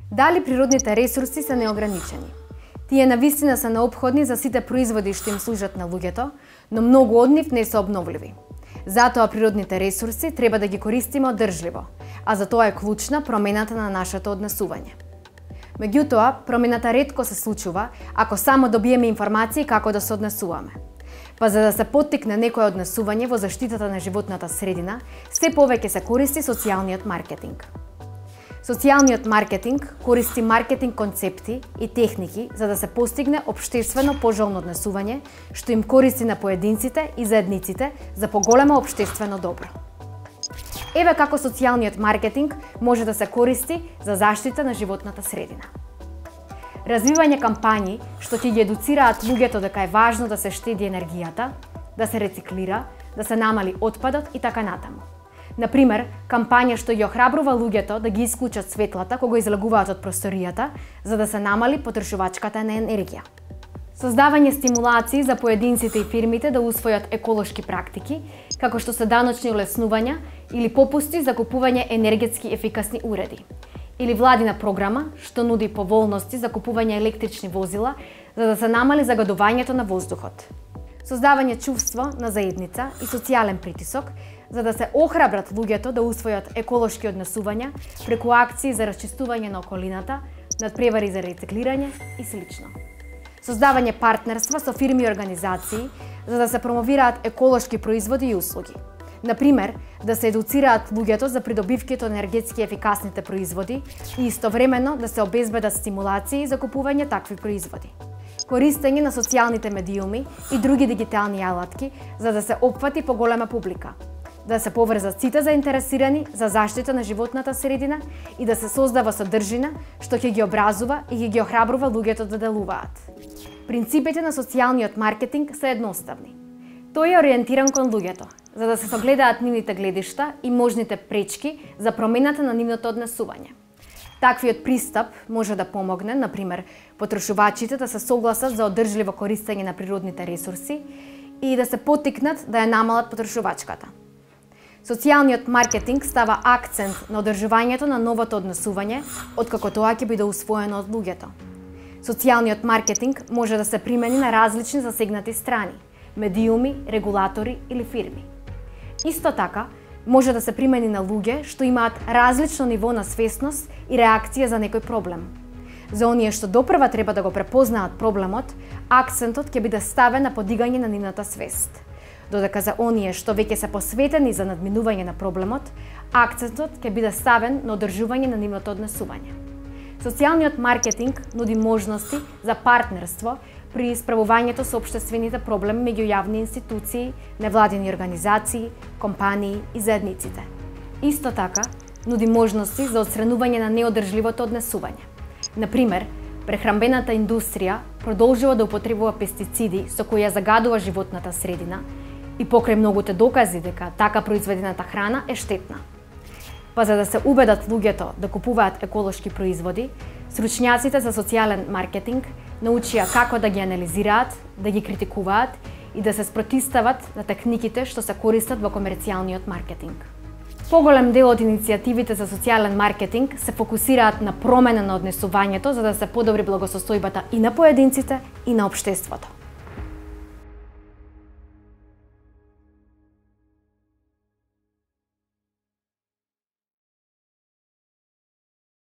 Дали природните ресурси се неограничени? Тие навистина се неопходни за сите производи што им служат на луѓето, но многу од нив не се обновливи. Затоа природните ресурси треба да ги користиме одржливо, а за тоа е клучна промената на нашето однесување. Меѓутоа, промената ретко се случува ако само добиеме информации како да се однесуваме. Па за да се поттикне некое однесување во заштитата на животната средина, се повеќе се користи социјалниот маркетинг. Социјалниот маркетинг користи маркетинг концепти и техники за да се постигне општествено пожелно однесување, што им користи на поединците и заедниците за поголемо општествено добро. Еве како социјалниот маркетинг може да се користи за заштита на животната средина. Развивање кампањи што ќе ги едуцираат луѓето дека е важно да се штеди енергијата, да се рециклира, да се намали отпадот и така натаму. Например, кампања што ги охрабрува луѓето да ги исклучат светлата кога излегуваат од просторијата, за да се намали потрошувачката на енергија. Создавање стимулации за поединците и фирмите да усвојат еколошки практики, како што се даночни улеснувања или попусти за купување енергетски ефикасни уреди. Или владина програма што нуди поволности за купување електрични возила за да се намали загадувањето на воздухот. Создавање чувство на заедница и социјален притисок за да се охрабрат луѓето да усвојат еколошки однесувања преку акции за расчистување на околината, надпревари за рециклирање и слично. Создавање партнерства со фирми и организации за да се промовираат еколошки производи и услуги. Например, да се едуцираат луѓето за придобивките од енергетски ефикасните производи и истовремено да се обезбедат стимулации за купување такви производи. Користење на социјалните медиуми и други дигитални алатки за да се опфати поголема публика, да се поврзат сите заинтересирани за заштита на животната средина и да се создава содржина што ќе ги образува и ќе ги охрабрува луѓето да делуваат. Принципите на социјалниот маркетинг се едноставни. Тој е ориентиран кон луѓето, за да се согледаат нивните гледишта и можните пречки за промената на нивното однесување. Таквиот пристап може да помогне, например, потрошувачите да се согласат за одржливо користење на природните ресурси и да се поттикнат да ја намалат потрошувачката. Социјалниот маркетинг става акцент на одржувањето на новото однесување, откако тоа ќе биде усвоено од луѓето. Социјалниот маркетинг може да се примени на различни засегнати страни, медиуми, регулатори или фирми. Исто така, може да се примени на луѓе што имаат различно ниво на свесност и реакција за некој проблем. За оние што допрва треба да го препознаат проблемот, акцентот ќе биде ставен на подигање на нивната свест. Додека за оние што веќе се посветени за надминување на проблемот, акцентот ќе биде ставен на одржување на нивното однесување. Социјалниот маркетинг нуди можности за партнерство при справувањето со општествените проблеми меѓу јавни институции, невладини организации, компании и заедниците. Исто така, нуди можности за отстранување на неодржливото однесување. Например, прехранбената индустрија продолжува да употребува пестициди со кои ја загадува животната средина и покрај многуте докази дека така произведената храна е штетна. Па за да се убедат луѓето да купуваат еколошки производи, стручњаците за социјален маркетинг научија како да ги анализираат, да ги критикуваат и да се спротистават на техниките што се користат во комерцијалниот маркетинг. Поголем дел од иницијативите за социјален маркетинг се фокусираат на промена на однесувањето за да се подобри благосостојбата и на поединците и на општеството.